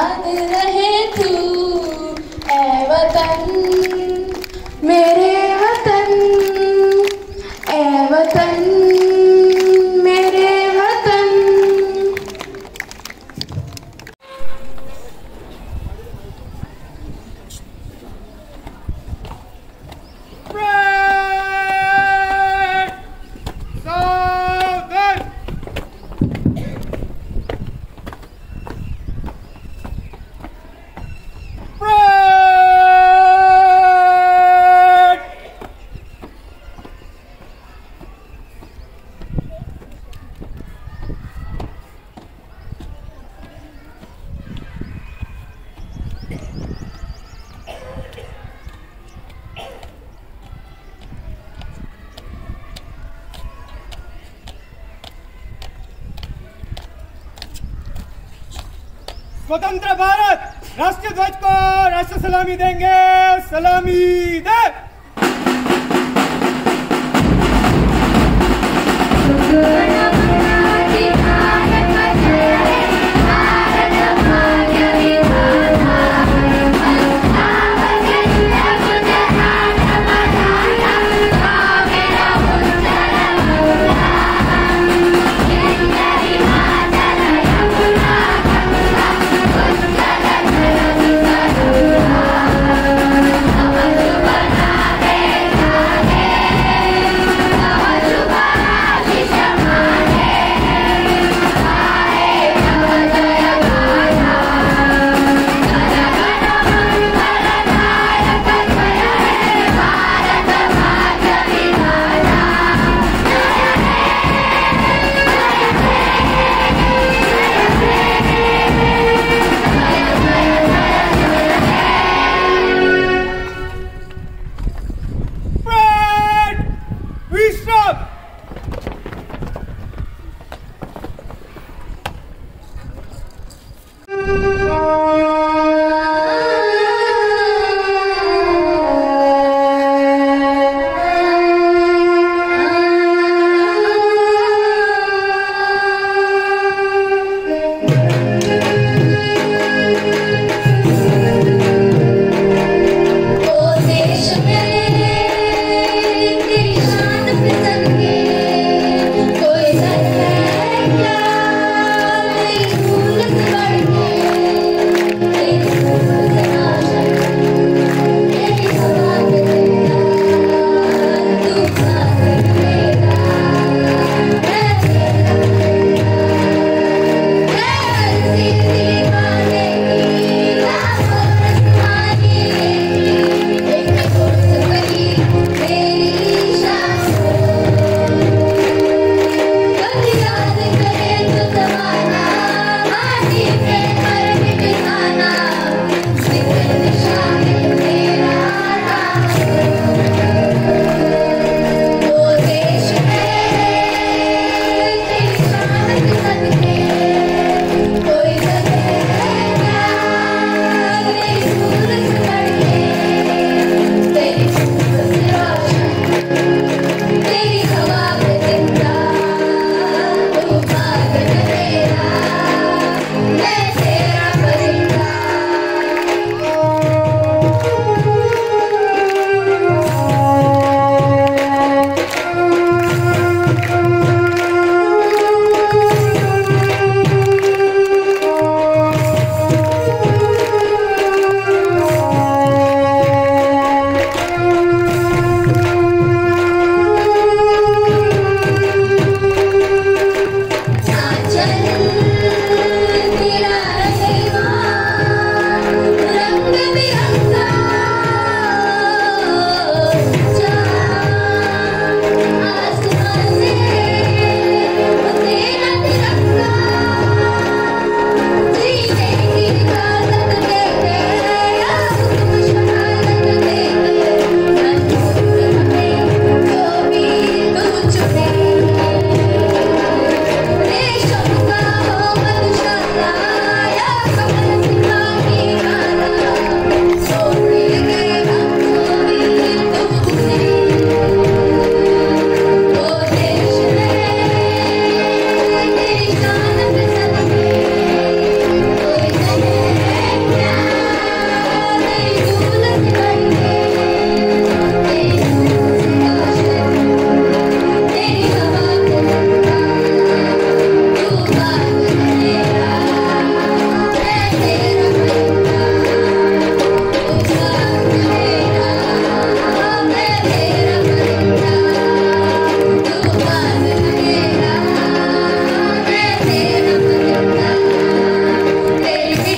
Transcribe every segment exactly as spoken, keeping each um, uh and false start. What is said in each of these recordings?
याद रहे तू ऐ वतन, मेरे वतन, ऐ वतन, मेरे वतन। स्वतंत्र भारत राष्ट्रीय ध्वज को राष्ट्र सलामी देंगे। सलामी दे। Bye.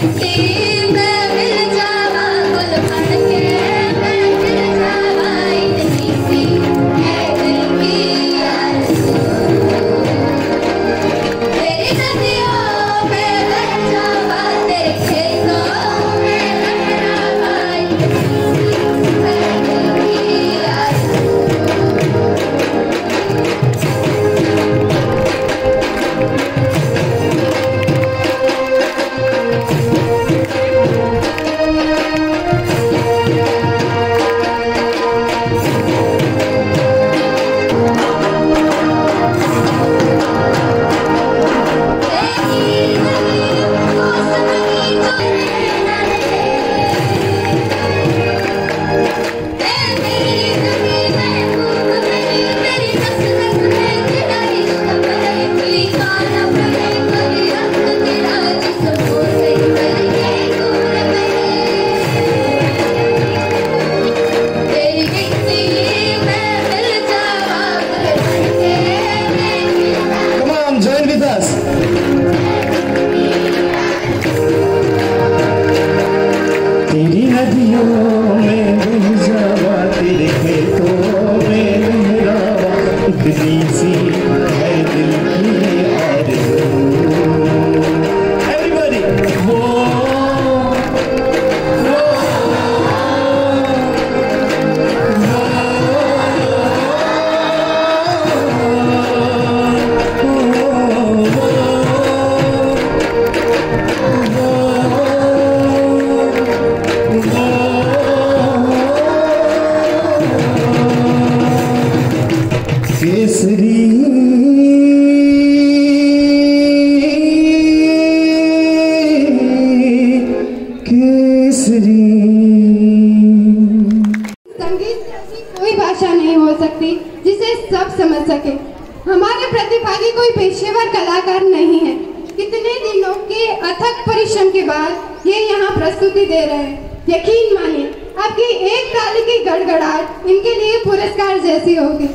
हमारे प्रतिभागी कोई पेशेवर कलाकार नहीं है। कितने दिनों के अथक परिश्रम के बाद ये यहाँ प्रस्तुति दे रहे हैं। यकीन मानिए आपकी एक ताली की गड़गड़ाहट इनके लिए पुरस्कार जैसी होगी।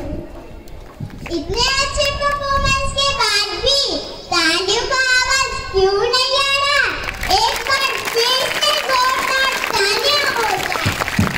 इतने अच्छे परफॉर्मेंस के बाद भी तालियों का आवाज क्यों नहीं आ रहा? एक बार फिर से जोरदार तालियां हो जाए।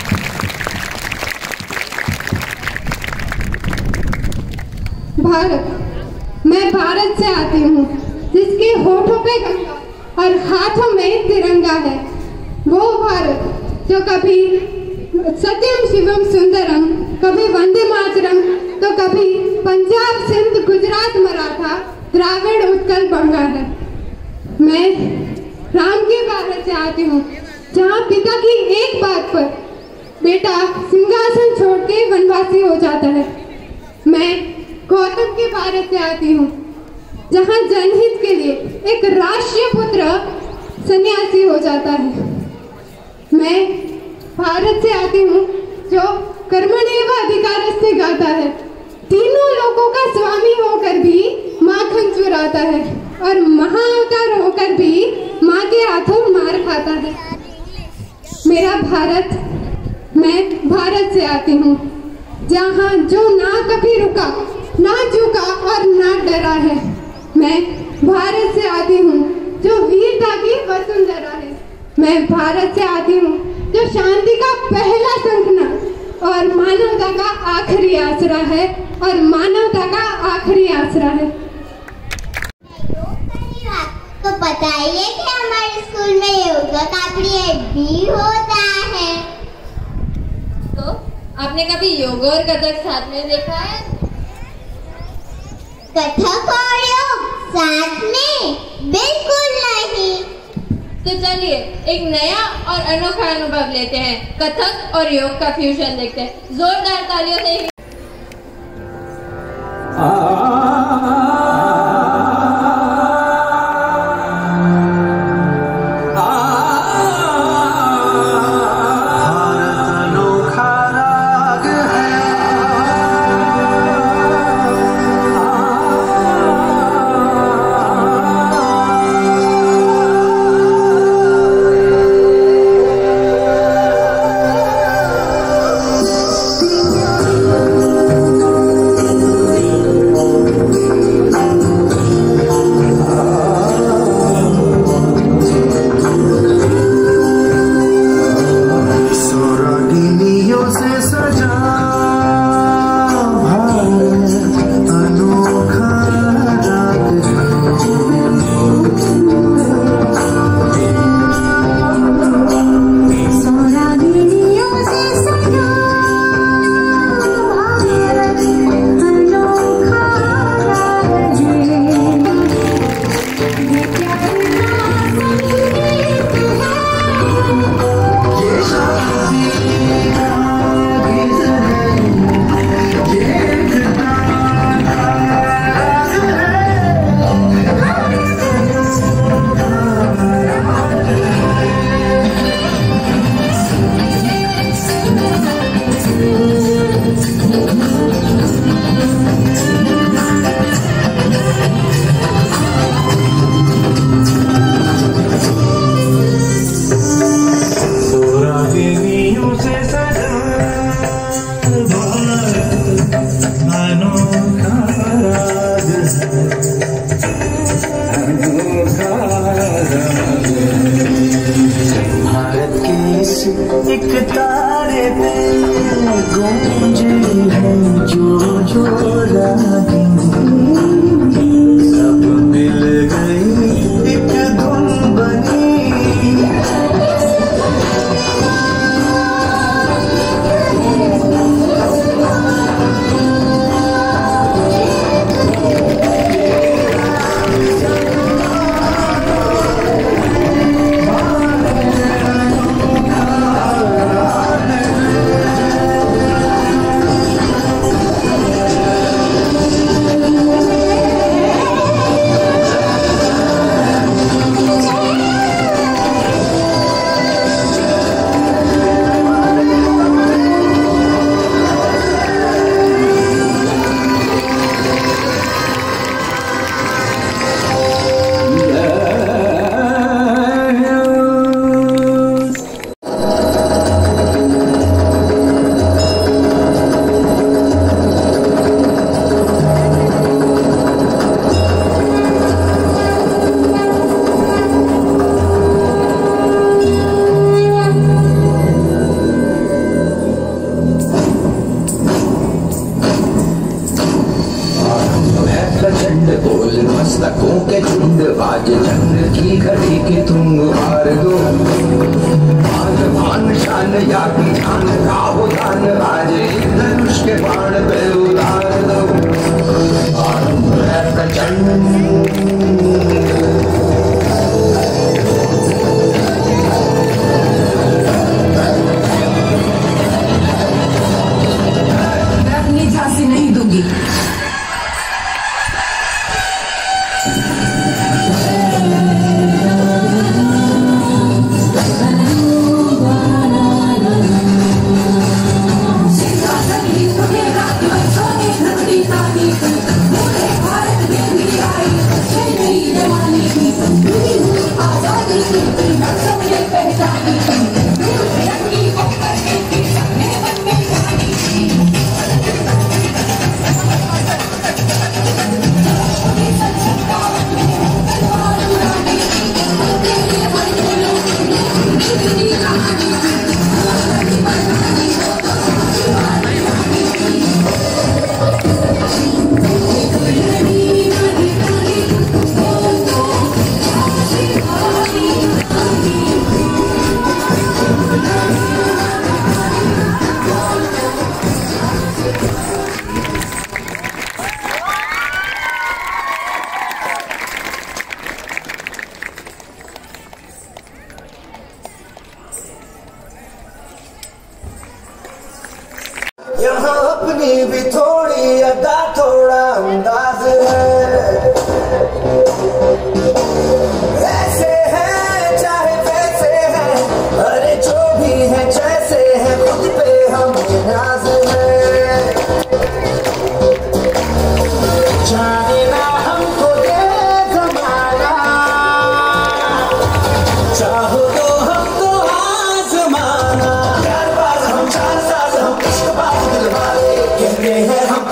भारत, मैं भारत से आती हूँ जिसके होठों पे गंगा और हाथों में तिरंगा है। वो भारत जो कभी सत्यम शिवम सुंदरम, कभी वंदे मातरम, तो कभी पंजाब सिंध गुजरात मराठा द्राविड़ उत्कल बंगा है। मैं राम के भारत से आती हूँ जहाँ पिता की एक बात पर बेटा सिंहासन छोड़ के वनवासी हो जाता है। मैं गौतम के भारत से आती हूँ जहाँ जनहित के लिए एक राष्ट्रीय पुत्र सन्यासी हो जाता है। मैं भारत से आती हूँ जो कर्मण्येव अधिकारस्ते गाता है, तीनों लोगों का स्वामी होकर भी माखन चुराता है और महाअवतार होकर भी माँ के हाथों मार खाता है। मेरा भारत, मैं भारत से आती हूँ जहाँ जो ना कभी रुका, ना झुका और ना डरा है। मैं भारत से आती हूँ जो वीरता की वसुंधरा है। मैं भारत से आती हूँ जो शांति का पहला संकल्प और मानवता का आखिरी आसरा है और मानवता का आखिरी आसरा है। तो बताइए कि हमारे स्कूल में योगा का पीरियड भी होता है। तो आपने कभी योग और कथक साथ में देखा है? कथक और योग साथ में? बिल्कुल नहीं। तो चलिए एक नया और अनोखा अनुभव लेते हैं, कथक और योग का फ्यूजन देखते हैं। जोरदार तालियों से। Thank you. एक तारे पे गूंजे है जो जो रागी, सब मिल गई एक धुन बनी। मस्तकों के झुंड बाज चंद्र की घड़ी की तुम हार दो। मान मान शान या की जान का हो दान, आज धनुष के बाण पे उतार दो। आरंभ है प्रचंड यहाँ अपनी भी थोड़ी अदा थोड़ा अंदाज है। ऐसे हैं चाहे वैसे हैं, अरे जो भी है जैसे है, खुद पे हम नाज है। जाने ना हमको ये जमाना, चाहो तो हमको आजमाना। चार बार हम चार साल हम इश्क बात दिलवाले, कहते हैं हम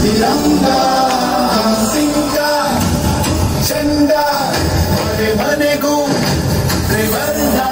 तिरंगा सिंगा झंडा बने गो त्रिवर्णा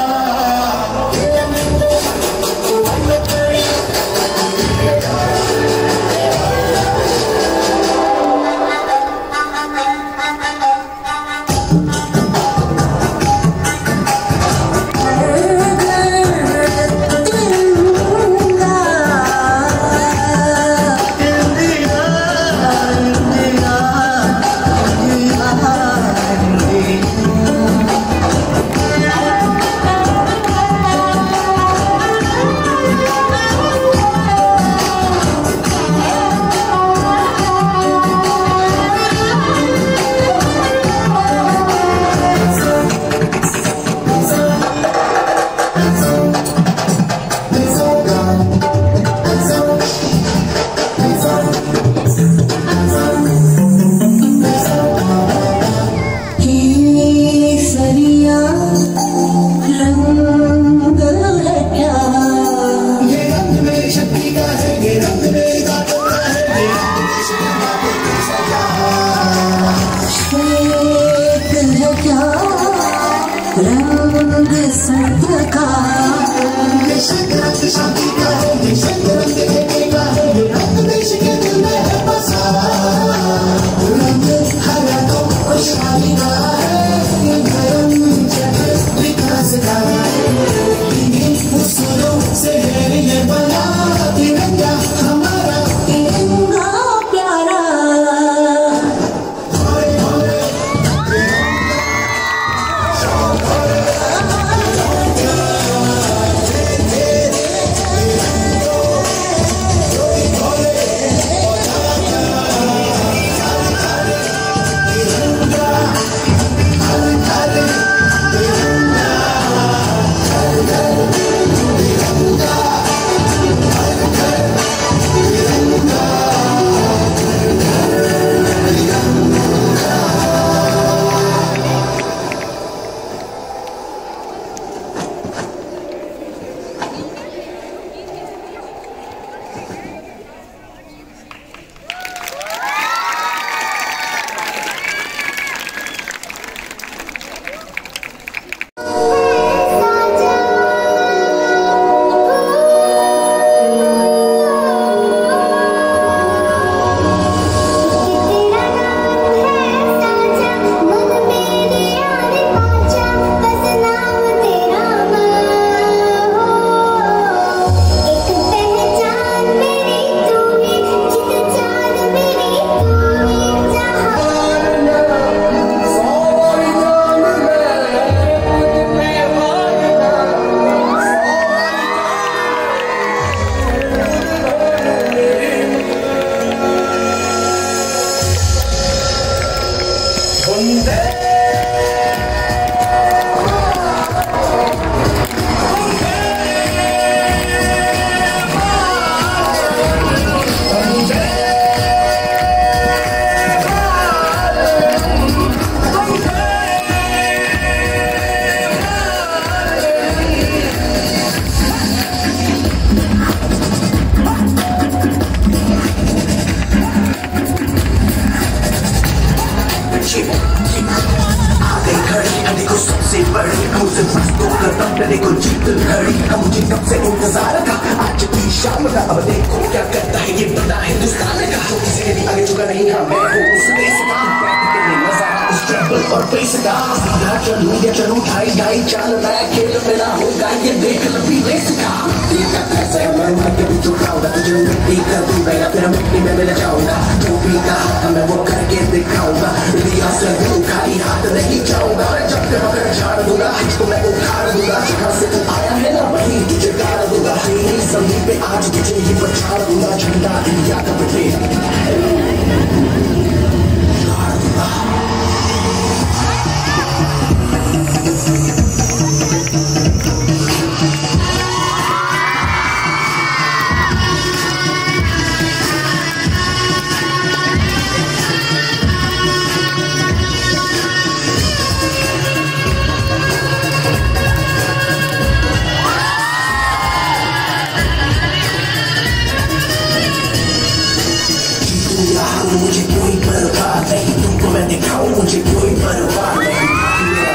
तुमका हाल मुझे कोई परवाह नहीं, तुमको मैं दिखाऊं मुझे कोई परवाह नहीं। मेरा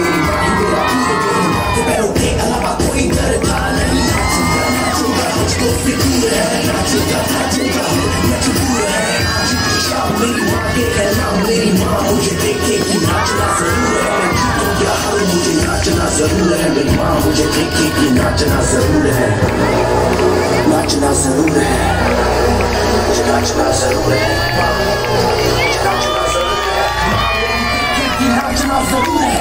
पैरों के अलावा कोई दरकार नहीं। नाचूंगा नाचूंगा मुझको फिक्र है, नाचूंगा नाचूंगा मजबूर है। शाम मेरी माँ के कहना, मेरी माँ मुझे देखेगी नाचना जरूर है। मैं जीतूं या हार मुझे नाचना जरूर है। मेरी माँ मुझे देखेगी नाचना जरूर है, नाचना जरूर है, मुझे नाचना जरूर है, मुझे नाचना जरूर है, देखेगी नाचना जरूर है।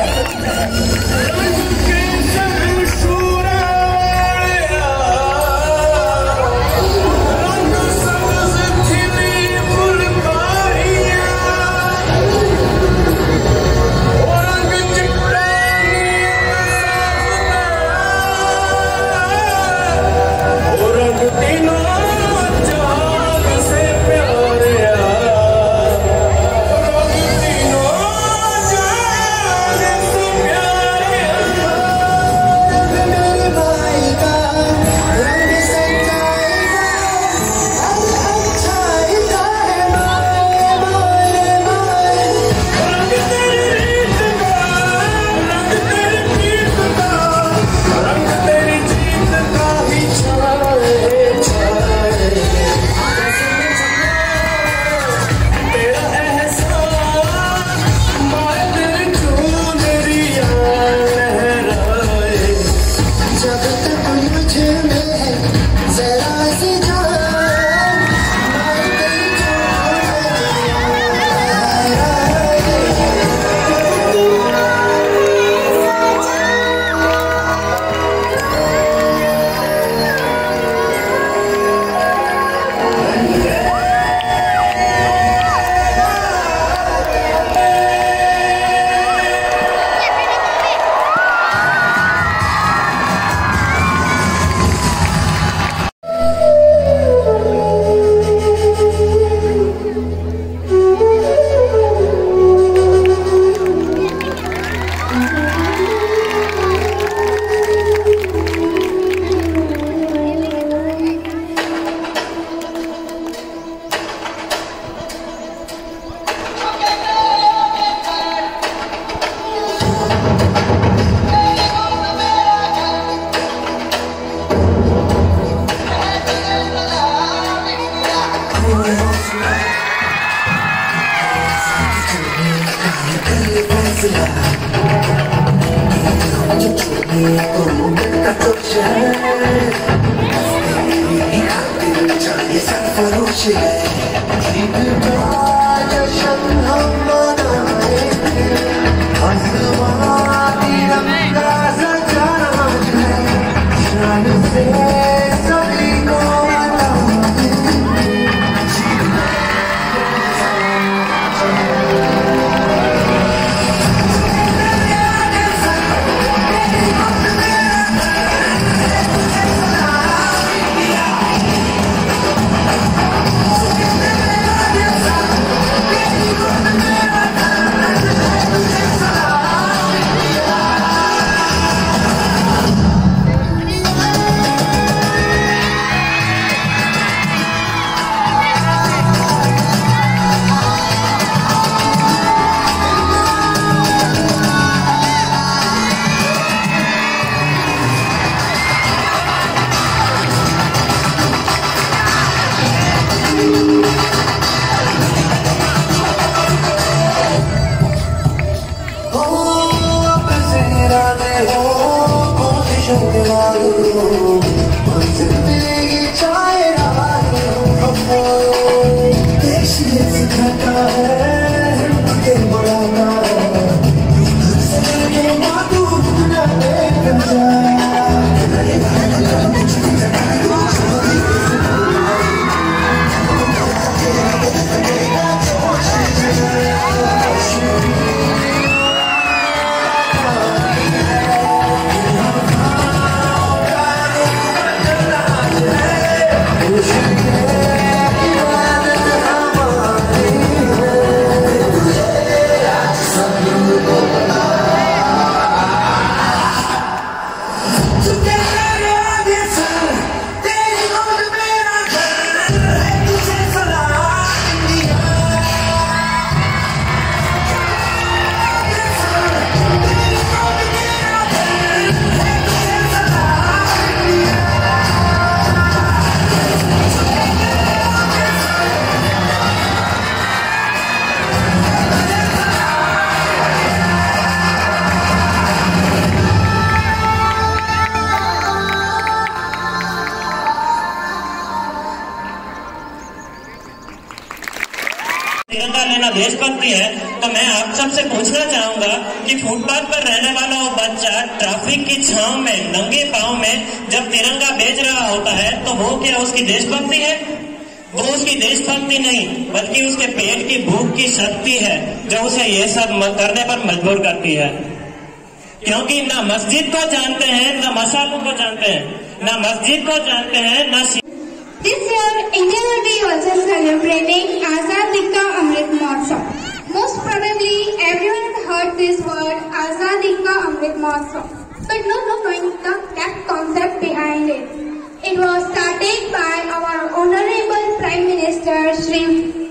तिरंगा लेना देशभक्ति है, तो मैं आप सबसे पूछना चाहूंगा कि फुटपाथ पर रहने वाला वो बच्चा ट्रैफिक की छांव में नंगे पांव में जब तिरंगा बेच रहा होता है तो वो क्या उसकी देशभक्ति है? वो उसकी देशभक्ति नहीं बल्कि उसके पेट की भूख की शक्ति है जो उसे ये सब करने पर मजबूर करती है। क्योंकि ना मस्जिद को जानते हैं, ना मसालों को जानते हैं, ना मस्जिद को जानते हैं, ना This year, India will be also celebrating Azadi Ka Amrit Mahotsav. Most probably, everyone heard this word Azadi Ka Amrit Mahotsav, but not knowing the exact concept behind it. It was started by our Honorable Prime Minister Shri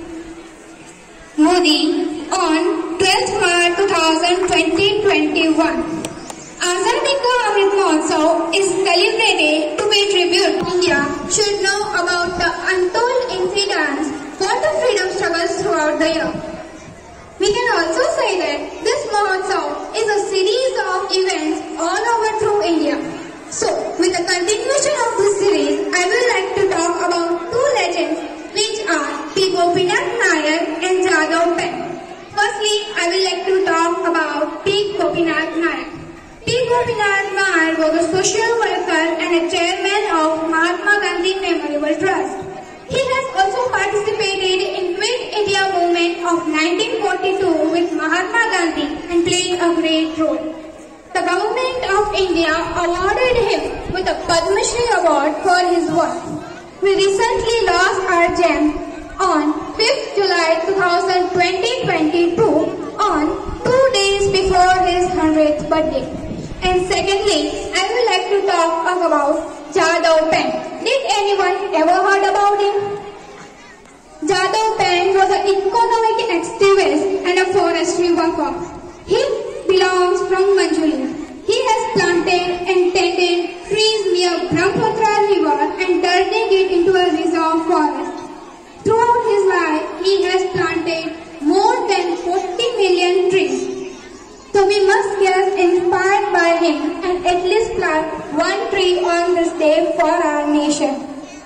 Modi on twelfth March twenty twenty-one. Azadi Ka Amrit Mahotsav is celebrated to pay tribute. India should know about the untold incidents for the freedom struggles throughout the year. We can also say that this Mahotsav is a series of events all over through India. So, with the continuation of this series, I would like to talk about two legends which are P. Gopinath Nair and Jadhav Pen. Firstly, I would like to talk about P. Gopinath Nair. P. Gopinath Nair was a social worker and a chairman of Mahatma Gandhi Memorial Trust. He has also participated in Quit India movement of nineteen forty-two with Mahatma Gandhi and played a great role. The government of India awarded him with a Padma Shri award for his work. We recently lost our gem on fifth July twenty twenty-two on two days before his one hundredth birthday. And secondly, I would like to talk about Jadhav Pen. Did anyone ever heard about him? Jadhav Pen was an economic activist and a forestry worker. He belongs from Manjuli. He has planted and tended trees near Brahmaputra river and turning it into a reserve forest. Throughout his life, he has planted more than forty million trees. So we must get inspired by him and at least plant one tree on this day for our nation.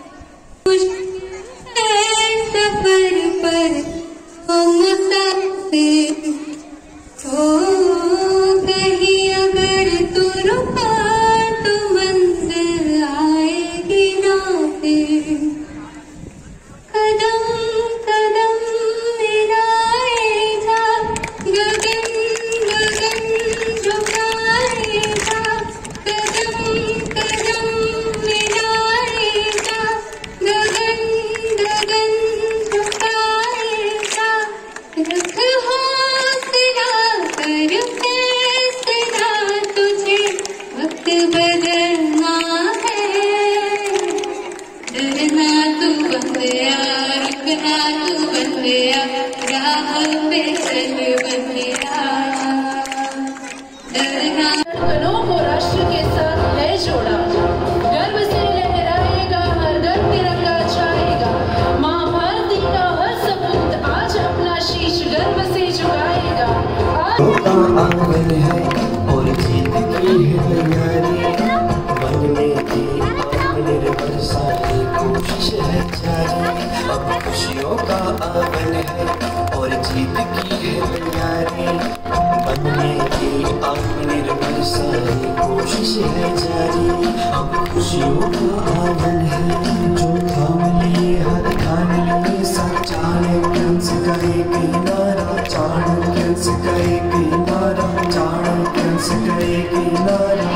धड़कनों को राष्ट्र के साथ है जोड़ा, गर्व से लहराएगा हर घर तिरंगा छाएगा। माँ भारती का हर सपूत आज अपना शीश गर्व से झुकाएगा। आंगन है और जीत की है तैयारी, बनने की आत्मनिर्भर सारी कोशिश है जारी। अब खुशियों का आंगन है और जीत की है तैयारी, बनने की आत्मनिर्भर सारी कोशिश है जारी। अब खुशियों का आंगन है जो थाम लिए हर ठान लिए सब चैंपियंस का एक नारा, चैंपियंस का एक नारा, चैंपियंस का एक नारा।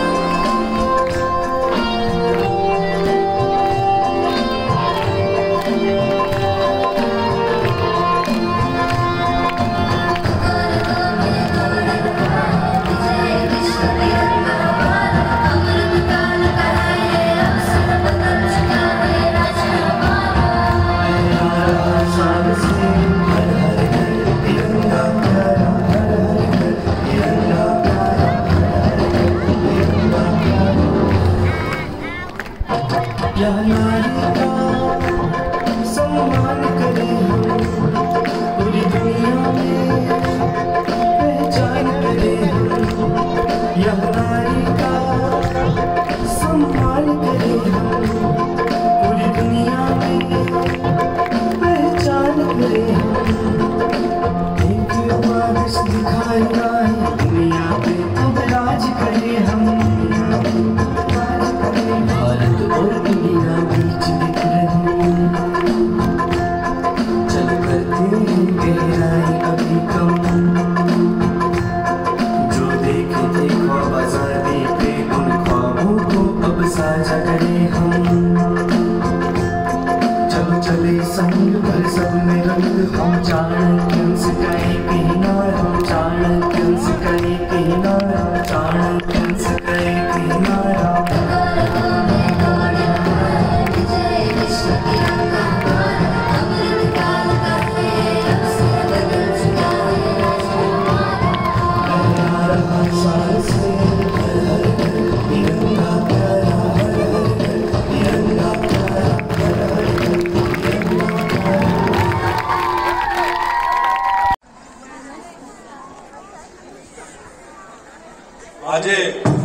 सम्मान करें पूरी दुनिया में पहचान करें, यह नारी का सम्मान करें पूरी दुनिया में पहचान करें। આજે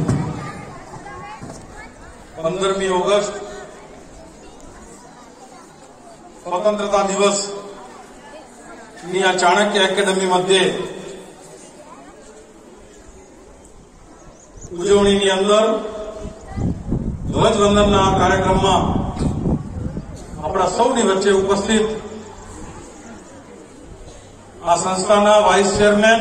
પંદરમી ઓગસ્ટ સ્વતંત્રતા દિવસ ની આ ચાણક્ય એકેડમી મધ્યે ઉજવણીની અંદર ધ્વજવંદનના આ કાર્યક્રમમાં આપણા સૌની વચ્ચે ઉપસ્થિત આ સંસ્થાના વાઇસ ચેરમેન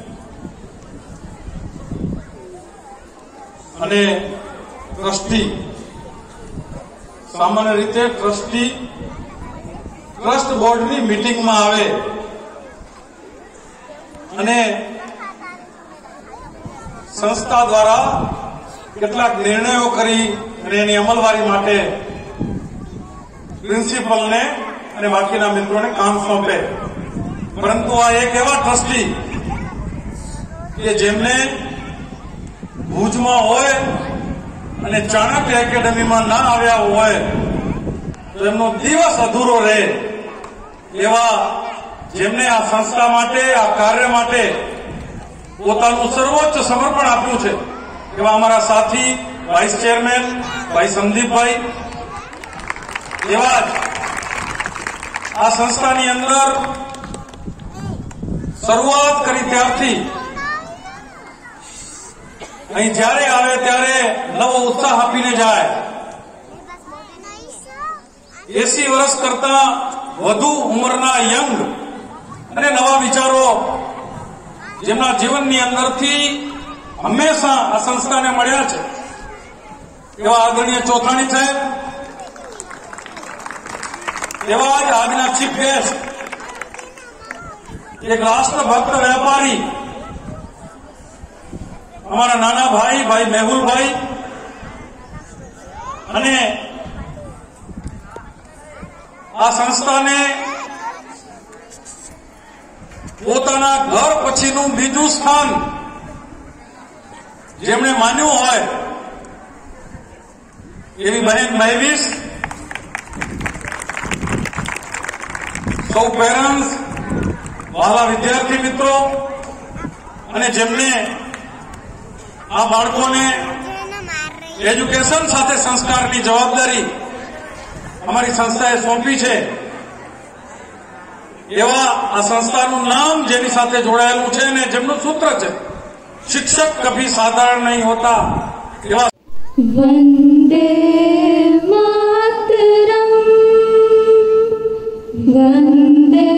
અને ટ્રસ્ટી, સામાન્ય રીતે ટ્રસ્ટી ટ્રસ્ટ બોર્ડની મીટિંગમાં આવે અને સંસ્થા દ્વારા કેટલાક નિર્ણયો કરી અને એની અમલવારી માટે પ્રિન્સિપલને અને બાકીના મિત્રોને કામ સોંપે. પરંતુ આ એક એવા ટ્રસ્ટી કે જેમને ભુજમાં હોય અને ચાણક્ય એકેડમીમાં ના આવ્યા હોય તો એમનો દિવસ અધૂરો રહે એવા, જેમને આ સંસ્થા માટે, આ કાર્ય માટે પોતાનું સર્વોચ્ચ સમર્પણ આપ્યું છે એવા અમારા સાથી વાઇસ ચેરમેન ભાઈ સંદીપભાઈ, એવા જ આ સંસ્થાની અંદર શરૂઆત કરી ત્યારથી અહીં જ્યારે આવે ત્યારે નવો ઉત્સાહ આપીને જાય. એસી વર્ષ કરતા વધુ ઉંમરના યંગ અને નવા વિચારો જેમના જીવનની અંદરથી હંમેશા આ સંસ્થાને મળ્યા છે એવા આદરણીય ચોથાણી સાહેબ, એવા જ આજના ચીફ ગેસ્ટ, એક રાષ્ટ્રભક્ત વેપારી અમારા નાના ભાઈ ભાઈ મેહુલભાઈ, અને આ સંસ્થાને પોતાના ઘર પછીનું બીજું સ્થાન જેમણે માન્યું હોય એવી બહેન મહેવીશ, સૌ પેરેન્ટ્સ, વહાલા વિદ્યાર્થી મિત્રો, અને જેમને આ બાળકોને એજ્યુકેશન સાથે સંસ્કારની જવાબદારી અમારી સંસ્થાએ સોંપી છે, એવા આ સંસ્થાનું નામ જેની સાથે જોડાયેલું છે અને જેમનું સૂત્ર છે શિક્ષક કભી સાધારણ નહીં હોતા, એવા વંદે માતરમ વંદે